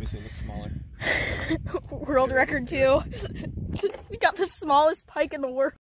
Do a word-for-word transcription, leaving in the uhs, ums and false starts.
me so it looks smaller. World record too. We got the smallest pike in the world.